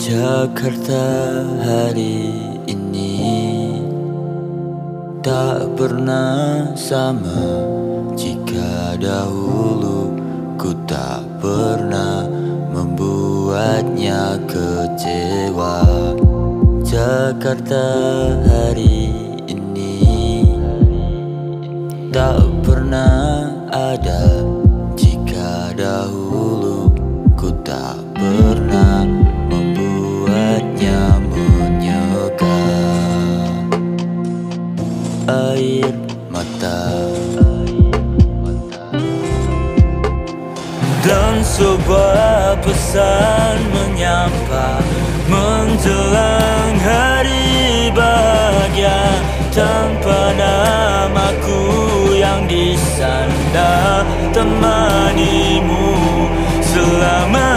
Jakarta hari ini tak pernah sama jika dahulu ku tak pernah membuatnya kecewa. Jakarta hari ini tak pernah ada jika dahulu ku tak pernah membuatnya menyeka. Air mata dan sebuah pesan menyapa menjelang hari bahagia, tanpa namaku yang disandar, temanimu selama